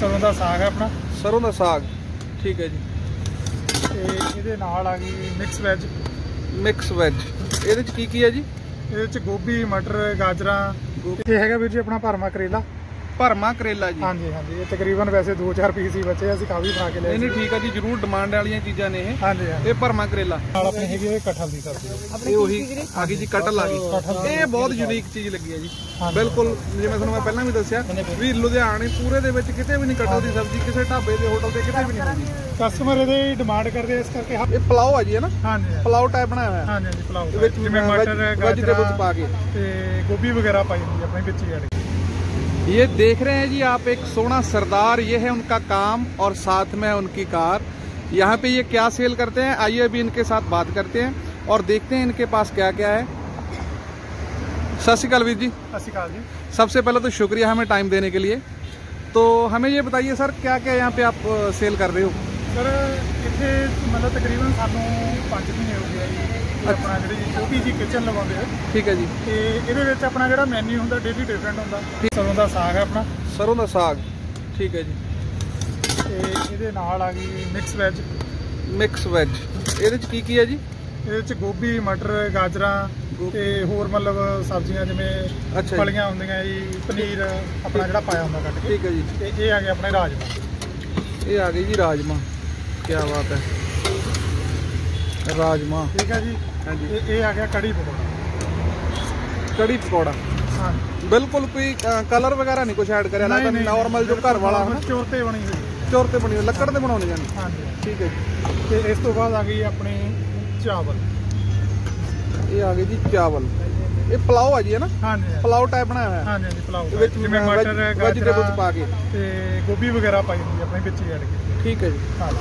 ਸਰੋਂ ਦਾ ਸਾਗ ਹੈ ਆਪਣਾ। ਸਰੋਂ ਦਾ ਸਾਗ, ਠੀਕ ਹੈ ਜੀ। ਤੇ ਇਹਦੇ ਨਾਲ ਆ ਗਈ ਮਿਕਸ ਵੈਜ। ਮਿਕਸ ਵੈਜ ਇਹਦੇ ਚ ਕੀ ਹੈ ਜੀ? ਇਹਦੇ ਚ ਗੋਭੀ, ਮਟਰ, ਗਾਜਰਾਂ। ਇਹ ਹੈਗਾ ਵੀਰ ਜੀ ਆਪਣਾ ਭਰਮਾ ਕਰੇਲਾ। ਭਰਮਾ ਕਰੇਲਾ ਜੀ। ਹਾਂਜੀ ਹਾਂਜੀ, ਇਹ ਤਕਰੀਬਨ ਵੈਸੇ 2-4 ਪੀਸ ਹੀ ਬਚੇ, ਅਸੀਂ ਕਾਫੀ ਬਣਾ ਕੇ ਲਿਆ। ਨਹੀਂ ਠੀਕ ਹੈ ਜੀ, ਜ਼ਰੂਰ ਡਿਮਾਂਡ ਵਾਲੀਆਂ ਚੀਜ਼ਾਂ ਨੇ ਇਹ। ਹਾਂਜੀ ਹਾਂਜੀ। ਇਹ ਭਰਮਾ ਕਰੇਲਾ ਨਾਲ ਆਪਣੇ ਹੈਗੇ ਕਟਹਲ ਦੀ ਸਬਜ਼ੀ। ਇਹ ਉਹੀ ਆ ਗਈ ਜੀ, ਕਟਹਲ ਆ ਗਈ। ਇਹ ਬਹੁਤ ਯੂਨੀਕ ਚੀਜ਼ ਲੱਗੀ ਹੈ ਜੀ। ਬਿਲਕੁਲ ਜਿਵੇਂ ਤੁਹਾਨੂੰ ਮੈਂ ਪਹਿਲਾਂ ਵੀ ਦੱਸਿਆ ਵੀ ਲੁਧਿਆਣੇ ਪੂਰੇ ਦੇ ਵਿੱਚ ਕਿਤੇ ਵੀ ਨਹੀਂ ਕਟਹਲ ਦੀ ਸਬਜ਼ੀ, ਕਿਸੇ ਢਾਬੇ ਦੇ ਹੋਟਲ ਤੇ ਕਿਤੇ ਵੀ ਨਹੀਂ ਮਿਲਦੀ। ਕਸਟਮਰ ਇਹਦੇ ਡਿਮਾਂਡ ਕਰਦੇ ਇਸ ਕਰਕੇ। ਇਹ ਪਲਾਓ ਆ ਜੀ, ਹੈ ਨਾ? ਹਾਂਜੀ, ਪਲਾਓ ਟਾਈਪ ਬਣਾਇਆ ਹੋਇਆ। ਹਾਂਜੀ ਹਾਂਜੀ, ਪਲਾਓ ਵਿੱਚ ਜਿਵੇਂ ਮਟਰ, ਵੈਜੀਟੇਬਲਸ ਪਾ ਕੇ ਤੇ ਗੋਭੀ वगैरह पाई हुई है अपने ਵਿੱਚ ही। ये देख रहे हैं जी आप एक सोना सरदार, ये है उनका काम और साथ में है उनकी कार। यहाँ पे ये क्या सेल करते हैं, आइए अभी इनके साथ बात करते हैं और देखते हैं इनके पास क्या क्या है। सत श्री अकाल वीर जी। सत श्री अकाल जी। सबसे पहले तो शुक्रिया हमें टाइम देने के लिए। तो हमें ये बताइए सर, क्या क्या यहाँ पे आप सेल कर रहे हो? सर इतने मतलब तकरीबन सानू 5 महीने हो गए जी अपना जी छोटी जी किचन लगाते हैं। ठीक है जी। तो ये अपना जो मैन्यू होंगे डेली डिफरेंट होंगे। सरों का साग है अपना। सरों का साग, ठीक है जी। तो ये नाल आ गई मिक्स वैज। मिक्स वैज ये की है जी? ये गोभी, मटर, गाजरा ते होर मतलब सब्जियां जिवें अच्छा फलियां होंदियां जी, पनीर अपना जिहड़ा पाया होंदा कट के। ठीक है जी। ते ये आ गए अपने राजमा। ये आ गई जी राजमा, क्या बात है, राजमा। ठीक है जी। हाँ जी। ये आ गया कड़ी पकौड़ा। कड़ी पकौड़ा, हाँ बिल्कुल कोई कलर वगैरह नहीं कुछ ऐड करे, नॉर्मल जो घर वाला है, चोरते बनी हुई, चोरते बनी हुई लकड़ ते बनाने जानी। हाँ जी, ठीक है जी। तो इस तो बाद आ गई अपनी चावल। ये आ गई जी चावल। ये पुलाव है जी, है ना? हाँ जी, पुलाव टाइप बनाया हुआ है। हाँ जी, पुलाव जिवें मटर, वेजिटेबल्स पा के ते गोभी वगैरह पाई हुई अपने विच ही ऐड की। ठीक है जी। हाँ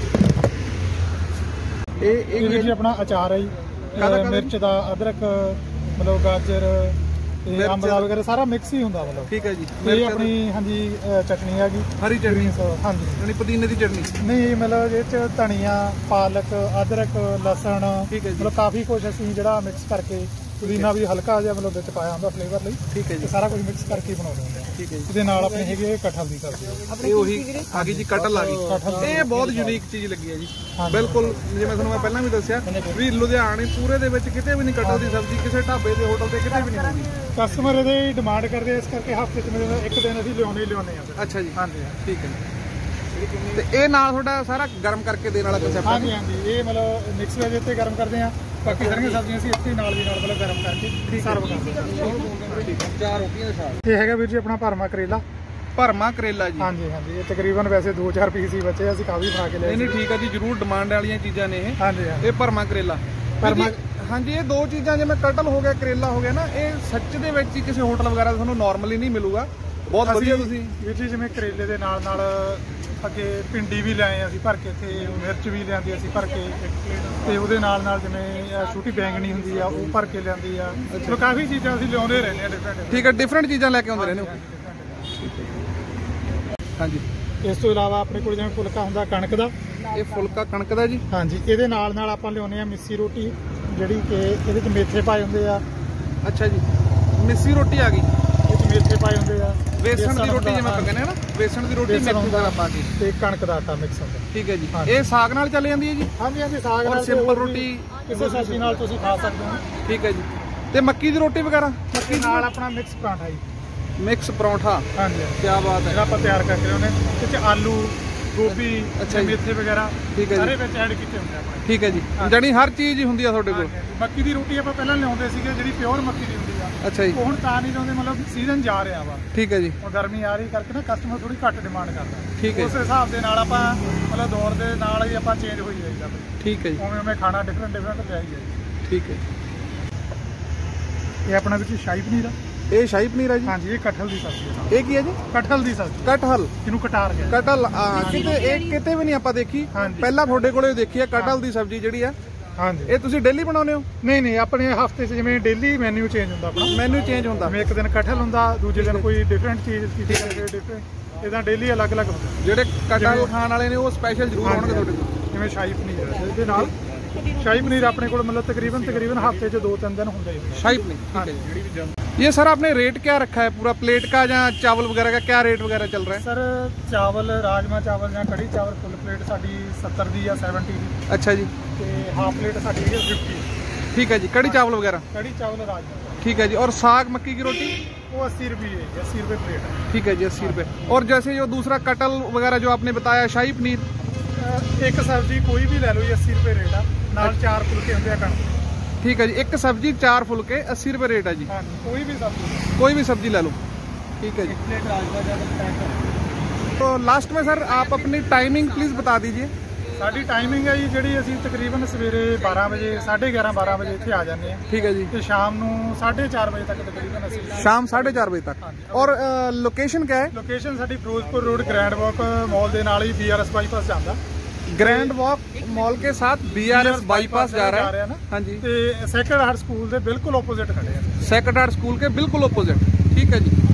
ये जी अपना अचार है जी, मिर्च दा, अदरक, मतलब गाजर, अंबला वगैरह सारा मिक्स ही होंदा मतलब। ठीक है जी। ये अपनी हाँ जी चटनी है, हरी चटनी। हाँ जी, पुदीने की चटनी नहीं मतलब ये धनिया, पालक, अदरक, लसन, ठीक है, मतलब काफ़ी कुछ असीं जिहड़ा मिक्स करके, पुदीना भी हल्का जिहा मतलब विच पाया हुंदा फ्लेवर लई। ठीक है जी। सारा कुछ मिक्स करके बनाउंदे हुंदे आ। ठीक है जी। इहदे नाल अपने हैगे कटहल दी सब्जी। ये ਉਹੀ ਆ ਗਈ ਜੀ, ਕਟਹਲ ਆ ਗਈ। ਇਹ ਬਹੁਤ ਯੂਨੀਕ ਚੀਜ਼ ਲੱਗੀ ਹੈ ਜੀ। ਬਿਲਕੁਲ ਜਿਵੇਂ ਤੁਹਾਨੂੰ ਮੈਂ ਪਹਿਲਾਂ ਵੀ ਦੱਸਿਆ ਵੀ ਲੁਧਿਆਣੇ ਪੂਰੇ ਦੇ ਵਿੱਚ ਕਿਤੇ ਵੀ ਨਹੀਂ ਕਟਹਲ ਦੀ ਸਬਜ਼ੀ, ਕਿਸੇ ਢਾਬੇ ਦੇ ਹੋਟਲ ਤੇ ਕਿਤੇ ਵੀ ਨਹੀਂ ਮਿਲਦੀ। ਕਸਟਮਰ ਇਹਦੇ ਡਿਮਾਂਡ ਕਰਦੇ ਇਸ ਕਰਕੇ ਹਫਤੇ 'ਚ ਮੇਰੇ ਇੱਕ ਦਿਨ ਅਸੀਂ ਲਿਆਉਣੇ ਆ। ਅੱਛਾ ਜੀ। ਹਾਂਜੀ, ਠੀਕ ਹੈ। ਤੇ ਇਹ ਨਾਲ ਤੁਹਾਡਾ ਸਾਰਾ ਗਰਮ ਕਰਕੇ ਦੇਣ ਵਾਲਾ ਕਨਸੈਪਟ? ਹਾਂਜੀ ਹਾਂਜੀ, ਇਹ ਮਤਲਬ ਮਿਕਸ ਵੈਜ ਤੇ ਗਰਮ ਕਰਦੇ ਆ, ਬਾਕੀ ਸਾਰੀਆਂ ਸਬਜ਼ੀਆਂ ਅਸੀਂ ਇੱਥੇ ਨਾਲ ਦੀ ਨਾਲ ਮਤਲਬ ਗਰਮ ਕਰਕੇ ਸਰਵ ਕਰਦੇ ਹਾਂ। ਠੀਕ ਹੈ। 4 ਰੋਟੀਆਂ ਦੇ ਸਾਥ। ਇਹ ਹੈਗਾ ਵੀਰ ਜੀ ਆਪਣਾ ਭਰਮਾ ਕਰੇਲਾ। ਭਰਮਾ ਕਰੇਲਾ ਜੀ। ਹਾਂਜੀ ਹਾਂਜੀ, ਇਹ ਤਕਰੀਬਨ ਵੈਸੇ 2-4 ਪੀਸ ਹੀ ਬਚੇ, ਅਸੀਂ ਕਾਫੀ ਬਣਾ ਕੇ ਲਿਆ। ਨਹੀਂ ਠੀਕ ਹੈ ਜੀ, ਜ਼ਰੂਰ ਡਿਮਾਂਡ ਵਾਲੀਆਂ ਚੀਜ਼ਾਂ ਨੇ ਇਹ। ਹਾਂਜੀ ਹਾਂਜੀ। ਇਹ ਭਰਮਾ ਕਰੇਲਾ। ਹਾਂਜੀ, ਇਹ ਦੋ ਚੀਜ਼ਾਂ ਜਿਵੇਂ ਕਟਹਲ ਹੋ ਗਿਆ, ਕਰੇਲਾ ਹੋ ਗਿਆ ਨਾ, ਇਹ ਸੱਚ ਦੇ ਵਿੱਚ ਹੀ ਕਿਸੇ ਹੋਟਲ ਵਗੈਰਾ ਤੁਹਾਨੂੰ ਨਾਰਮਲੀ ਨਹੀਂ ਮਿਲੂਗਾ। ਬਹੁਤ ਵਧੀਆ। ਤੁਸੀਂ ਵੀਰ ਜੀ ਜਿਵੇਂ ਕਰੇਲੇ ਦੇ ਨਾਲ ਨਾਲ ਅੱਗੇ ਭਿੰਡੀ ਵੀ ਲਿਆਏ ਅਸੀਂ ਭਰ ਕੇ, ਇੱਥੇ ਮਿਰਚ ਵੀ ਲਿਆਂਦੀ ਅਸੀਂ ਭਰ ਕੇ, ਤੇ ਉਹਦੇ ਨਾਲ ਨਾਲ ਜਿਵੇਂ ਛੋਟੀ ਬੈਂਗਣੀ ਹੁੰਦੀ ਆ ਉਹ ਭਰ ਕੇ ਲਿਆਂਦੀ ਆ। ਚਲੋ ਕਾਫੀ ਚੀਜ਼ਾਂ ਅਸੀਂ ਲਿਆਉਂਦੇ ਰਹਿੰਦੇ ਆ ਡਿਫਰੈਂਟ। ਠੀਕ ਹੈ, ਡਿਫਰੈਂਟ ਚੀਜ਼ਾਂ ਲੈ ਕੇ ਆਉਂਦੇ ਰਹਿੰਦੇ ਹੋ। ਹਾਂਜੀ। ਇਸ ਤੋਂ ਇਲਾਵਾ ਆਪਣੇ ਕੋਲ ਜਿਵੇਂ ਫੁਲਕਾ ਹੁੰਦਾ ਕਣਕ ਦਾ। ਇਹ ਫੁਲਕਾ ਕਣਕ ਦਾ ਜੀ। ਹਾਂਜੀ, ਇਹਦੇ ਨਾਲ ਨਾਲ ਆਪਾਂ ਲਿਆਉਂਦੇ ਆ ਮਿੱਸੀ ਰੋਟੀ, ਜਿਹੜੀ ਕਿ ਇਹਦੇ 'ਚ ਮੇਥੇ ਪਾਏ ਹੁੰਦੇ ਆ। ਅੱਛਾ ਜੀ, ਮਿੱਸੀ ਰੋਟੀ ਆ ਗਈ। ਇਹ 'ਚ ਮੇਥੇ ਪਾਏ ਹੁੰਦੇ ਆ। बेसन की रोटी जिवें ਆਪਾਂ ਕਹਿੰਦੇ ਆ ਨਾ, बेसन की रोटी मिक्स वगैरह पा के ਤੇ ਕਣਕ ਦਾ ਆਟਾ ਮਿਕਸ ਹੁੰਦਾ। ठीक है जी। ਇਹ ਸਾਗ ਨਾਲ ਚੱਲ ਜਾਂਦੀ ਹੈ ਜੀ? ਹਾਂਜੀ ਹਾਂਜੀ, ਸਾਗ ਨਾਲ, ਸਿੰਪਲ ਰੋਟੀ ਕਿਸੇ ਸਬਜ਼ੀ ਨਾਲ ਤੁਸੀਂ ਖਾ ਸਕਦੇ ਹੋ। ਠੀਕ ਹੈ ਜੀ। ਤੇ ਮੱਕੀ ਦੀ ਰੋਟੀ ਵਗੈਰਾ? ਮੱਕੀ ਨਾਲ ਆਪਣਾ ਮਿਕਸ ਪਰਾਂਠਾ ਜੀ। ਮਿਕਸ ਪਰੌਂਠਾ। ਹਾਂਜੀ, ਕੀ ਬਾਤ ਹੈ। ਜਿਹੜਾ ਆਪਾਂ ਤਿਆਰ ਕਰਕੇ ਉਹਨੇ ਇਹ 'ਚ ਆਲੂ, ਗੋਭੀ, ਮੇਥੇ ਵਗੈਰਾ ਸਾਰੇ ਵਿੱਚ ਐਡ ਕੀਤੇ ਹੁੰਦੇ ਆਪਣੇ। ਠੀਕ ਹੈ ਜੀ, ਜਾਨੀ ਹਰ ਚੀਜ਼ ਹੀ ਹੁੰਦੀ ਆ ਤੁਹਾਡੇ ਕੋਲ? ਮੱਕੀ ਦੀ ਰੋਟੀ ਆਪਾਂ ਪਹਿਲਾਂ ਲਿਆਉਂਦੇ ਸੀਗੇ, ਜਿਹੜੀ ਪਿਓਰ ਮੱਕੀ ਦੀ ਹੁੰਦੀ ਆ। ਅੱਛਾ ਜੀ। ਹੁਣ ਤਾਂ ਨਹੀਂ ਲਾਉਂਦੇ, ਮਤਲਬ ਸੀਜ਼ਨ ਜਾ ਰਿਹਾ ਵਾ। ਠੀਕ ਹੈ ਜੀ। ਹੁਣ ਗਰਮੀ ਆ ਰਹੀ ਕਰਕੇ ਨਾ ਕਸਟਮਰ ਥੋੜੀ ਘੱਟ ਡਿਮਾਂਡ ਕਰਦਾ। ਠੀਕ ਹੈ। ਉਸ ਹਿਸਾਬ ਦੇ ਨਾਲ ਆਪਾਂ ਮਤਲਬ ਦੌਰ ਦੇ ਨਾਲ ਹੀ ਆਪਾਂ ਚੇਂਜ ਹੋਈ ਜਾਈਦਾ। ਠੀਕ ਹੈ ਜੀ। ਉਵੇਂ ਖਾਣਾ ਡਿਫਰੈਂਟ ਲਿਆਈ ਜਾਈਦਾ। ਠੀਕ ਹੈ। ਇਹ ਆਪਣਾ ਵਿੱਚ ਸ਼ਾਹੀ ਪਨੀਰ ਆ। ਇਹ ਸ਼ਾਹੀ ਪਨੀਰ ਹੈ ਜੀ? ਹਾਂਜੀ, ਇਹ ਕਟਹਲ ਦੀ ਸਬਜ਼ੀ ਹੈ। ਇਹ ਕੀ ਹੈ ਜੀ? ਕਟਹਲ ਦੀ ਸਬਜ਼ੀ। ਕਟਹਲ, ਇਹਨੂੰ ਕਟਾਰ ਗਿਆ। ਕਟਹਲ ਕਿਤੇ ਇਹ ਕਿਤੇ ਵੀ ਨਹੀਂ ਆਪਾਂ ਦੇਖੀ, ਪਹਿਲਾਂ ਤੁਹਾਡੇ ਕੋਲੇ ਦੇਖੀ ਹੈ ਕਟਹਲ ਦੀ ਸਬਜ਼ੀ ਜਿਹੜੀ ਆ। ਹਾਂਜੀ। ਇਹ ਤੁਸੀਂ ਡੇਲੀ ਬਣਾਉਂਦੇ ਹੋ? ਨਹੀਂ ਨਹੀਂ, ਆਪਣੇ ਹਫਤੇ 'ਚ ਜਿਵੇਂ ਡੇਲੀ ਮੈਨੂ ਚੇਂਜ ਹੁੰਦਾ ਆਪਣਾ। ਮੈਨੂ ਚੇਂਜ ਹੁੰਦਾ, ਜਿਵੇਂ ਇੱਕ ਦਿਨ ਕਟਹਲ ਹੁੰਦਾ, ਦੂਜੇ ਦਿਨ ਕੋਈ ਡਿਫਰੈਂਟ ਚੀਜ਼ ਕੀਤੀ ਜਾਂਦੀ ਹੈ, ਡਿਫਰੈਂਟ ਇਦਾਂ ਡੇਲੀ ਅਲੱਗ-ਅਲੱਗ ਹੁੰਦਾ। ਜਿਹੜੇ ਕਟਹਲ ਖਾਣ ਵਾਲੇ ਨੇ ਉਹ ਸਪੈਸ਼ਲ ਜ਼ਰੂਰ ਆਉਣਗੇ ਤੁਹਾਡੇ ਕੋਲ। ਜਿਵੇਂ ਸ਼ਾਹੀ ਪਨੀਰ ਹੈ, ਇਹਦੇ ਨਾਲ ਸ਼ਾਹੀ ਪਨੀਰ ਆਪਣੇ ਕੋਲ ਮਤਲਬ ਤਕਰੀਬਨ ਹਫਤੇ 'ਚ 2-3 ਦਿਨ ਹੁੰਦਾ ਹੀ। ਸ਼ਾਹੀ ਪਨੀਰ, ਠੀਕ ਹੈ। ਜਿਹੜੀ ਵੀ ये सर आपने रेट क्या रखा है पूरा प्लेट का या चावल वगैरह का क्या रेट वगैरह चल रहा है? सर चावल राजमा चावल या कड़ी चावल फुल प्लेट साडी 70 दी या 70 दी। अच्छा जी। ते हाफ प्लेट साडी है 50। ठीक है जी। कड़ी चावल वगैरह? कड़ी चावल राजमा। ठीक है जी। और साग मक्की की रोटी? वो 80 रुपये है, 80 रुपये प्लेट है। ठीक है जी, 80 रुपये। और जैसे जो दूसरा कटल वगैरह जो आपने बताया, शाही पनीर? एक सब्जी कोई भी ले लो, ये 80 रुपये रेट है, नाल 4 फुलके होंगे कणक। ठीक है जी। एक सब्जी 4 फुलके 80 रुपये रेट है जी। हाँ, कोई भी सब्जी ले लो। ठीक है जी। प्लेट राजमा। तो लास्ट में सर आप अपनी टाइमिंग प्लीज़ बता दीजिए। साडी टाइमिंग है जी ਜਿਹੜੀ ਅਸੀਂ ਤਕਰੀਬਨ ਸਵੇਰੇ 12 ਵਜੇ 11:30 12 ਵਜੇ ਇੱਥੇ ਆ ਜਾਂਦੇ ਹਾਂ। ਠੀਕ ਹੈ ਜੀ। ਤੇ ਸ਼ਾਮ ਨੂੰ 4:30 ਵਜੇ ਤੱਕ ਤਕਰੀਬਨ ਅਸੀਂ ਸ਼ਾਮ 4:30 ਵਜੇ ਤੱਕ। और लोकेशन क्या है? ਲੋਕੇਸ਼ਨ ਸਾਡੀ Ferozepur road grand walk mall ਦੇ ਨਾਲ ਹੀ BRS ਬਾਈਪਾਸ ਜਾਂਦਾ। ग्रैंड वॉक मॉल के साथ BRS बाईपास जा रहा है ना। हाँ जी। ਤੇ ਸੈਕਰਡ ਹਾਰਟ ਸਕੂਲ ਦੇ ਬਿਲਕੁਲ ਆਪੋਜ਼ਿਟ ਖੜੇ ਆ। सैक्रेड हार्ट स्कूल के बिल्कुल अपोजिट। ठीक है जी।